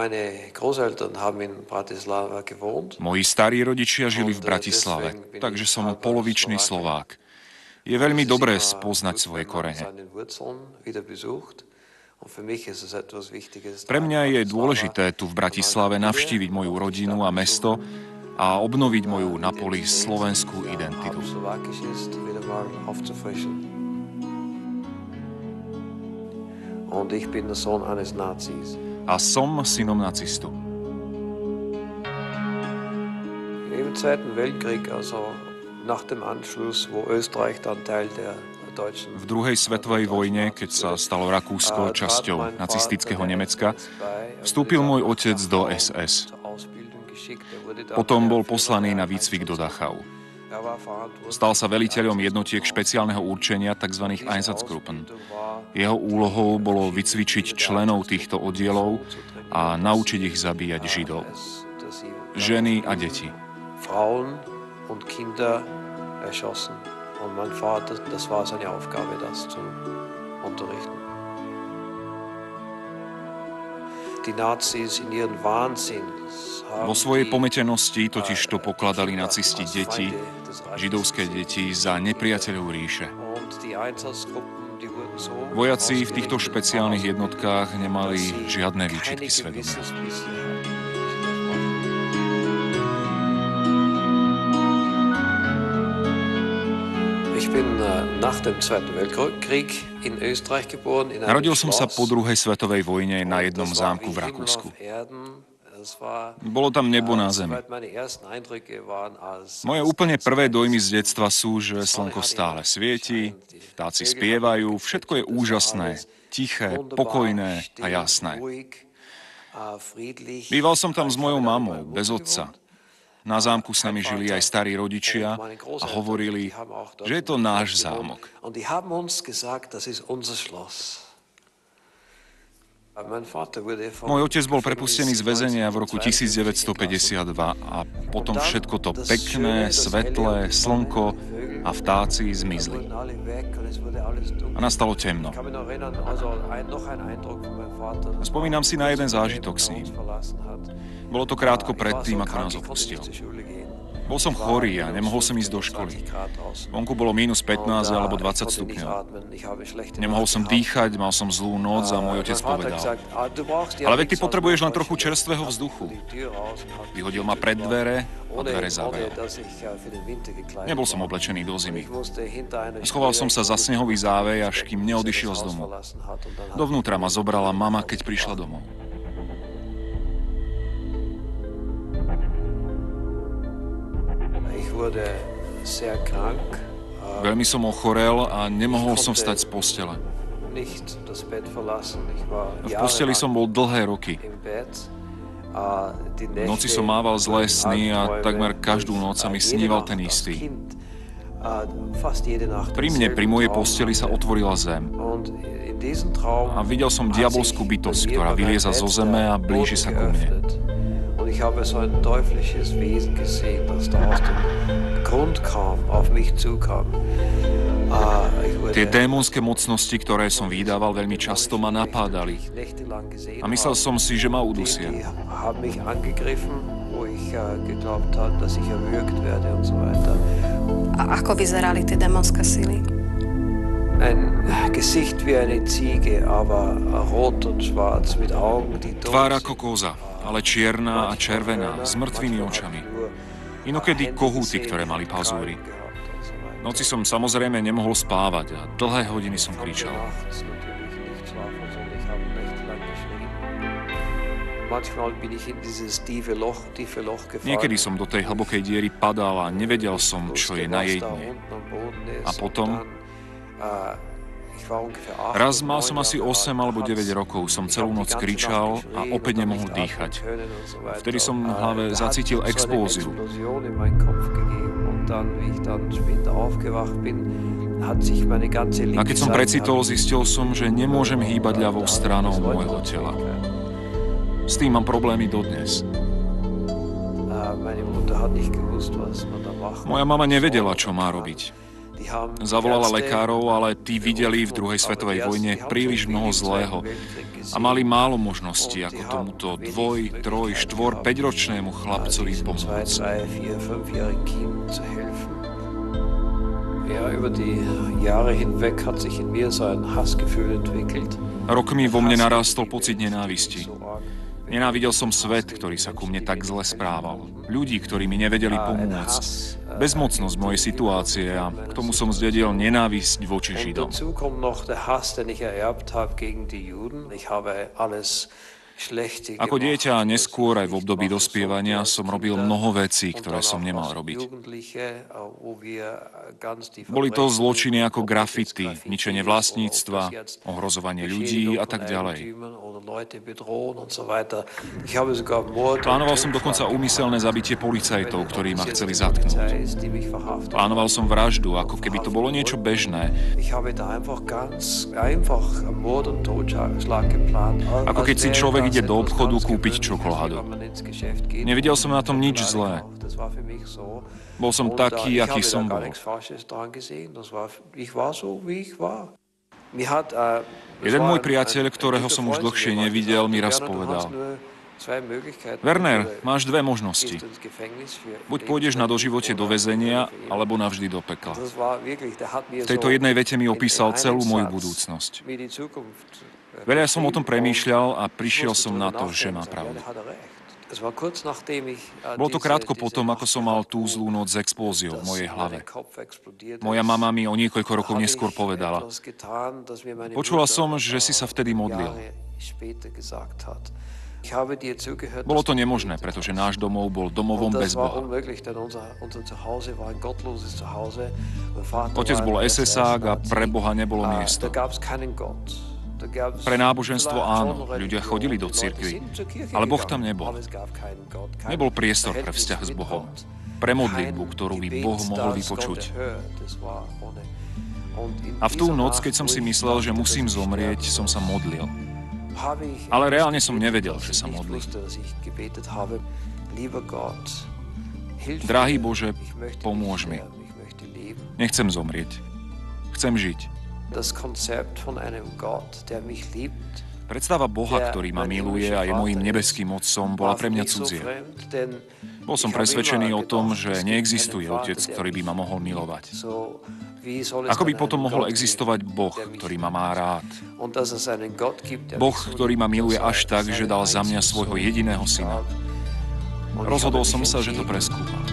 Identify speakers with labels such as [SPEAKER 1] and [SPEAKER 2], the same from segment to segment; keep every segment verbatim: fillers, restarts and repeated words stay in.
[SPEAKER 1] Moji starí rodičia žili v Bratislave, takže som polovičný Slovák. Je veľmi dobré spoznať svoje korene. Pre mňa je dôležité tu v Bratislave navštíviť moju rodinu a mesto a obnoviť moju na poli slovenskú identitu. A som synom nacistu. V druhej svetovej vojne, keď sa stalo Rakúsko časťou nacistického Nemecka, vstúpil môj otec do es es. Potom bol poslaný na výcvik do Dachau. Stal sa veliteľom jednotiek špeciálneho určenia, tzv. Einsatzgruppen. Jeho úlohou bolo vycvičiť členov týchto oddielov a naučiť ich zabíjať Židov. Ženy a deti.
[SPEAKER 2] Frauen und Kinder erschossen. Und mein Vater, das war seine Aufgabe, das zu unterrichten. Die Nazis in ihren Wahnsinn.
[SPEAKER 1] Vo svojej pometenosti totiž to pokladali nacisti deti, židovské deti, za nepriateľov ríše. Vojaci v týchto špeciálnych jednotkách nemali žiadne výčitky svedomia. Narodil som sa po druhej svetovej vojne na jednom zámku v Rakúsku. Bolo tam nebo na zemi. Moje úplne prvé dojmy z detstva sú, že slnko stále svieti, vtáci spievajú, všetko je úžasné, tiché, pokojné a jasné. Býval som tam s mojou mamou, bez otca. Na zámku s nami žili aj starí rodičia a hovorili, že je to náš zámok. Môj otec bol prepustený z väzenia v roku devätnásťstopäťdesiatdva a potom všetko to pekné, svetlé, slnko a vtáci zmizli. A nastalo temno. Spomínam si na jeden zážitok s ním. Bolo to krátko predtým, ako nás opustil. Bol som chorý a nemohol som ísť do školy. Vonku bolo mínus pätnásť alebo dvadsať stupňov. Nemohol som dýchať, mal som zlú noc a môj otec povedal: ale veď ty potrebuješ len trochu čerstvého vzduchu. Vyhodil ma pred dvere a dvere zavrel. Nebol som oblečený do zimy. Schoval som sa za snehový závej, až kým neodišiel z domu. Dovnútra ma zobrala mama, keď prišla domov. Veľmi som ochorel a nemohol som vstať z postele. V posteli som bol dlhé roky. V noci som mával zlé sny a takmer každú noc sa mi sníval ten istý. Pri mne, pri mojej posteli sa otvorila zem. A videl som diabolskú bytosť, ktorá vylieza zo zeme a blíži sa ku mne.
[SPEAKER 2] Ich habe so ein teuflisches Wesen gesehen, das da aus dem Grund kam, auf mich zukam.
[SPEAKER 1] Tie démonské mocnosti, ktoré som vydával, veľmi často ma napádali. A myslel som si, že ma udusia.
[SPEAKER 3] A ako vyzerali tie démonské sily?
[SPEAKER 1] Tvár ako koza, ale čierna a červená, s mŕtvými očami. Inokedy kohúty, ktoré mali pazúry. V noci som samozrejme nemohol spávať a dlhé hodiny som kričal. Niekedy som do tej hlbokej diery padal a nevedel som, čo je na jej dne. A potom... Raz mal som asi osem alebo deväť rokov, som celú noc kričal a opäť nemohol dýchať. Vtedy som v hlave zacítil explóziu. A keď som precitol, zistil som, že nemôžem hýbať ľavou stranou môjho tela. S tým mám problémy dodnes. Moja mama nevedela, čo má robiť. Zavolala lekárov, ale tí videli v druhej svetovej vojne príliš mnoho zlého a mali málo možností, ako tomuto dvoj, troj, štvor, päťročnému chlapcovi pomôcť. Rokmi vo mne narástol pocit nenávisti. Nenávidel som svet, ktorý sa ku mne tak zle správal. Ľudí, ktorí mi nevedeli pomôcť. Bezmocnosť mojej situácie a k tomu som zdedil nenávisť voči Židom. Ako dieťa a neskôr aj v období dospievania som robil mnoho vecí, ktoré som nemal robiť. Boli to zločiny ako grafity, ničenie vlastníctva, ohrozovanie ľudí a tak ďalej. Plánoval som dokonca úmyselné zabitie policajtov, ktorí ma chceli zatknúť. Plánoval som vraždu, ako keby to bolo niečo bežné. Ako keď si človek ide do obchodu kúpiť čokoládu. Nevidel som na tom nič zlé. Bol som taký, aký som bol. Jeden môj priateľ, ktorého som už dlhšie nevidel, mi raz povedal: Werner, máš dve možnosti. Buď pôjdeš na doživote do väzenia, alebo navždy do pekla. V tejto jednej vete mi opísal celú moju budúcnosť. Veľa som o tom premýšľal a prišiel som na to, že má pravdu. Bolo to krátko potom, ako som mal tú zlú noc s explóziou v mojej hlave. Moja mama mi o niekoľko rokov neskôr povedala: Počula som, že si sa vtedy modlil. Bolo to nemožné, pretože náš domov bol domovom bez Boha. Otec bol esesák a pre Boha nebolo miesto. Pre náboženstvo áno, ľudia chodili do cirkvi, ale Boh tam nebol. Nebol priestor pre vzťah s Bohom, pre modlitbu, ktorú by Boh mohol vypočuť. A v tú noc, keď som si myslel, že musím zomrieť, som sa modlil. Ale reálne som nevedel, že sa modlím. Drahý Bože, pomôž mi. Nechcem zomrieť. Chcem žiť. Predstava Boha, ktorý ma miluje a je mojím nebeským otcom, bola pre mňa cudzia. Bol som presvedčený o tom, že neexistuje otec, ktorý by ma mohol milovať. Ako by potom mohol existovať Boh, ktorý ma má rád? Boh, ktorý ma miluje až tak, že dal za mňa svojho jediného syna. Rozhodol som sa, že to preskúmam.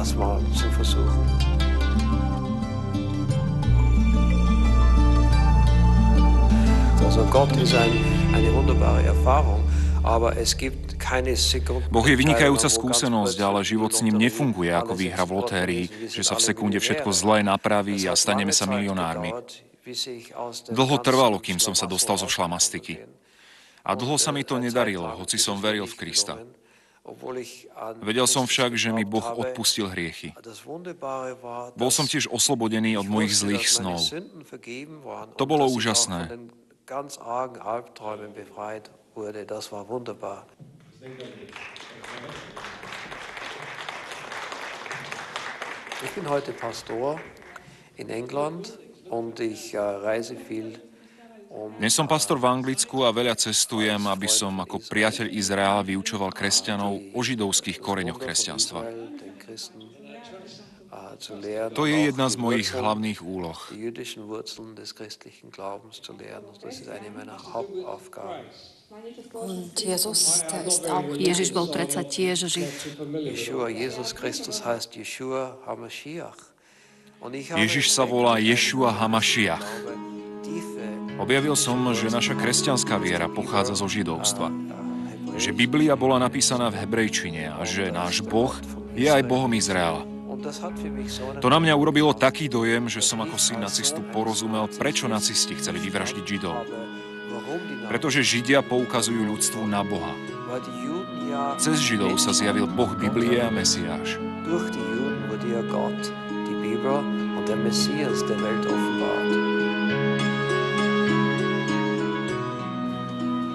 [SPEAKER 1] Boh je vynikajúca skúsenosť, ale život s ním nefunguje ako výhra v lotérii, že sa v sekunde všetko zlé napraví a staneme sa milionármi. Dlho trvalo, kým som sa dostal zo šlamastiky. A dlho sa mi to nedarilo, hoci som veril v Krista. Vedel som však, že mi Boh odpustil hriechy. Bol som tiež oslobodený od mojich zlých snov. To bolo úžasné. Ganz argen Albträumen befreit wurde. Das war wunderbar. Ich bin heute Pastor in England und ich reise viel. Dnes som pastor v Anglicku a veľa cestujem, aby som ako priateľ Izraela vyučoval kresťanov o židovských koreňoch kresťanstva. To je jedna z mojich hlavných úloh.
[SPEAKER 3] Ježiš bol predsa tiež Žid.
[SPEAKER 1] Ježiš sa volá Ješua Hamašiach. Objavil som, že naša kresťanská viera pochádza zo židovstva. Že Biblia bola napísaná v hebrejčine a že náš Boh je aj Bohom Izraela. To na mňa urobilo taký dojem, že som ako syn nacistu porozumel, prečo nacisti chceli vyvraždiť Židov. Pretože Židia poukazujú ľudstvu na Boha. Cez Židov sa zjavil Boh Biblie a Mesiáš.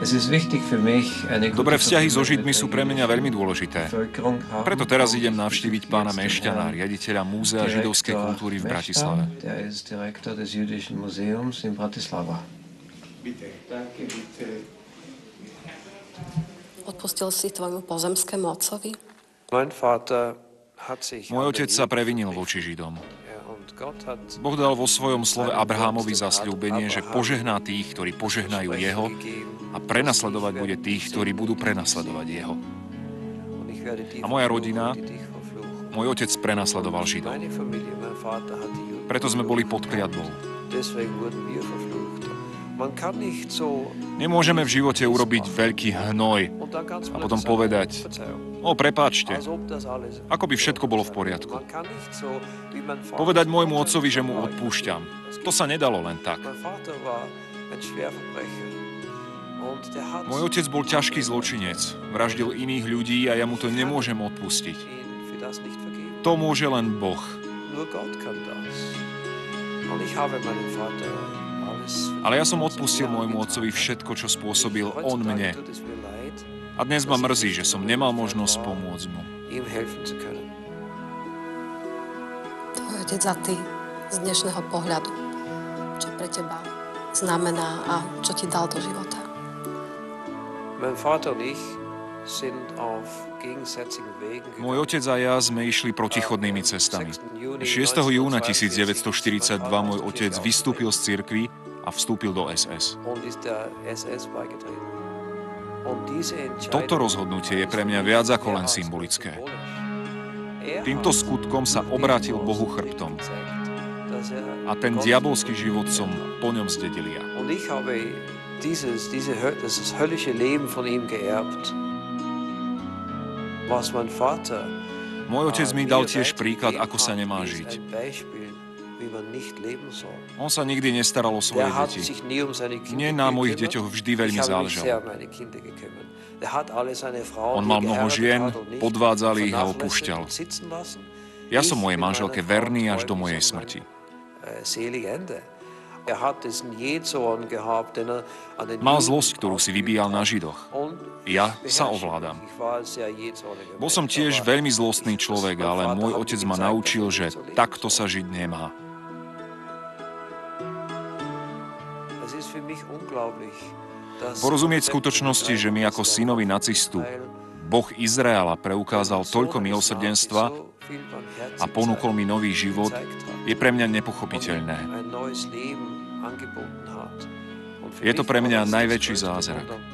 [SPEAKER 1] Dobré vzťahy so Židmi sú pre mňa veľmi dôležité. Preto teraz idem navštíviť pána Mešťana, riaditeľa Múzea židovskej kultúry v Bratislave.
[SPEAKER 3] Odpustil si tvojmu pozemskému otcovi?
[SPEAKER 1] Môj otec sa previnil voči Židom. Boh dal vo svojom slove Abrahámovi zasľúbenie, že požehná tých, ktorí požehnajú jeho, a prenasledovať bude tých, ktorí budú prenasledovať jeho. A moja rodina, môj otec prenasledoval Židov. Preto sme boli pod kliatbou. Nemôžeme v živote urobiť veľký hnoj a potom povedať: o, prepáčte, ako by všetko bolo v poriadku. Povedať môjmu otcovi, že mu odpúšťam. To sa nedalo len tak. Môj otec bol ťažký zločinec, vraždil iných ľudí a ja mu to nemôžem odpustiť. To môže len Boh. Ale ja som odpustil môjmu otcovi všetko, čo spôsobil on mne. A dnes ma mrzí, že som nemal možnosť pomôcť mu.
[SPEAKER 3] Tvoj otec a ty z dnešného pohľadu, čo pre teba znamená a čo ti dal do života?
[SPEAKER 1] Môj otec a ja sme išli protichodnými cestami. šiesteho júna tisícdeväťstoštyridsaťdva môj otec vystúpil z cirkvi a vstúpil do es es. Toto rozhodnutie je pre mňa viac ako len symbolické. Týmto skutkom sa obrátil Bohu chrbtom. A ten diabolský život som po ňom zdedil ja.
[SPEAKER 2] Dieses, diese, das höllische Leben von ihm geerbt. Was mein Vater
[SPEAKER 1] Môj otec mi dal tiež príklad, ako sa nemá žiť. On sa nikdy nestaral o svoje deti. Mne na mojich deťoch vždy veľmi záležalo. On mal mnoho žien, podvádzal ich a opúšťal. Ja som mojej manželke verný až do mojej smrti. Mal zlosť, ktorú si vybíjal na Židoch. Ja sa ovládam. Bol som tiež veľmi zlostný človek, ale môj otec ma naučil, že takto sa žiť nemá. Porozumieť skutočnosti, že mi ako synovi nacistu Boh Izraela preukázal toľko milosrdenstva a ponúkol mi nový život, je pre mňa nepochopiteľné. Je to pre mňa najväčší zázrak.